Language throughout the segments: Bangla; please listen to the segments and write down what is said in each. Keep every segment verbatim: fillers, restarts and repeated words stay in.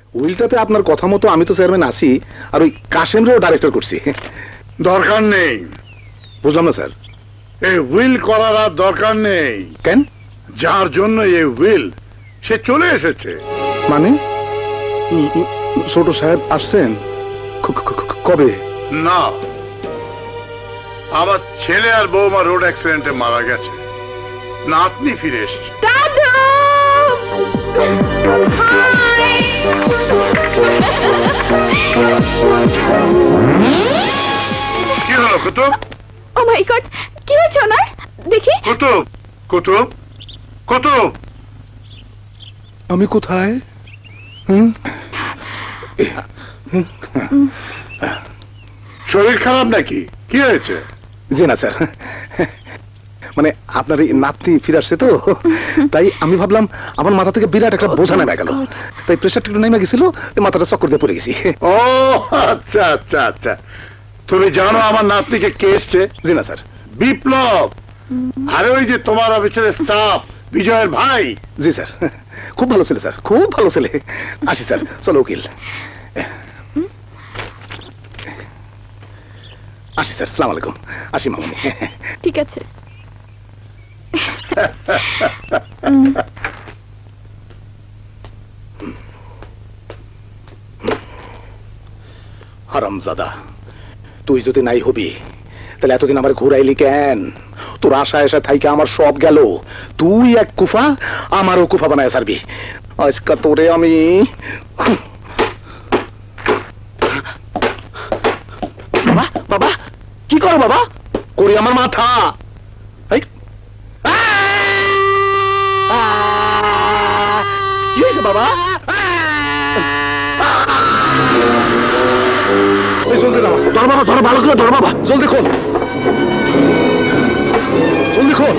উইলটাতে আপনার কথা মতো আমি তো চেয়ারম্যান আছি, আর ওই কাশেমরেও ডাইরেক্টর করছি। দরকার নেই। বুঝলাম না স্যার। এই উইল করার আর দরকার নেই। কেন? যার জন্য এই উইল, সে চলে এসেছে। মানে ছোট সাহেব আসছেন? কবে? না, আমার ছেলে আর বৌমা রোড অ্যাক্সিডেন্টে মারা গেছে, নাতনি ফিরে এসছে। কি হলো কুতুব? ও মাই গড, কি হয়েছে ওনার? দেখি। কুতুব, কুতুব, কুতুব। আমি কোথায়? শরীর খারাপ নাকি? কি হয়েছে? জি না স্যার, মানে আপনার এই নাতনি ফিরে আসছে তো, তাই আমি ভাবলাম আমার মাথা থেকে বিরাট একটা বোঝা নেমে গেল, তাই প্রেশারটা একটু নেমে গেছিল, মাথাটা চক্কর দিয়ে পড়ে গেছি। ও আচ্ছা আচ্ছা আচ্ছা। তুমি জানো আমার নাতনিকে কে এসছে? জি না স্যার। বিপ্লব। আরে ওই যে তোমার অফিসের স্টাফ, বিজয়ের ভাই। জি স্যার, খুব ভালো ছেলে স্যার, খুব ভালো ছেলে। আসি স্যার, চলো উকিল। আসি স্যার, সালাম আলাইকুম। আসি মামনি। ঠিক আছে। হারামজাদা, তুই যদি নাই হবি তাহলে এতদিন আমার ঘুরাইলি কেন? তোর আশা আশা থাইকে আমার সব গেল, তুই এক কুফা আমারও কুফা বানায় সারবি। আজকা তোরে আমি বাবা বাবা কি করো বাবা? করি আমার মাথা। কি হয়েছে বাবা? জলদি ধর বাবা, ধর ভালো করে ধর বাবা, জলদি খোল, জলদি খোল।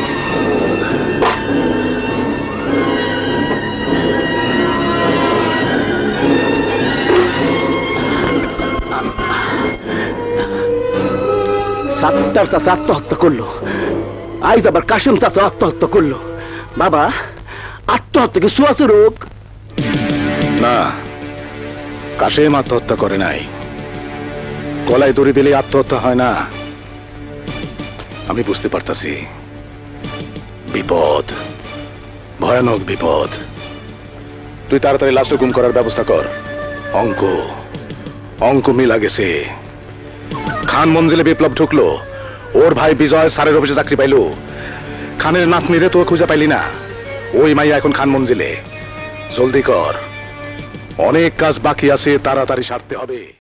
সাত্তার চাচা আত্মহত্যা করলো, আইজ আবার কাশেম চাচা আত্মহত্যা করলো। বাবা, আত্মহত্যা কি সুয়াসে রোগ? না, কাশেম আত্মহত্যা করে নাই, গলায় দড়ি দিলে আত্মহত্যা হয় না। আমি বুঝতে পারতাছি বিপদ, ভয়ানক বিপদ। তুই তাড়াতাড়ি লাশটা গুম করার ব্যবস্থা কর। অঙ্ক অঙ্ক মিলা গেছে। খান মঞ্জিলে বিপ্লব ঢুকলো, ওর ভাই বিজয় স্যারের অফিসে চাকরি পাইল। খানের নাতনিরে তো খুঁজে পাইলি না, ওই মাইয়া এখন খান মঞ্জিলে। জলদি কর, অনেক কাজ বাকি আছে, তাড়াতাড়ি সারতে হবে।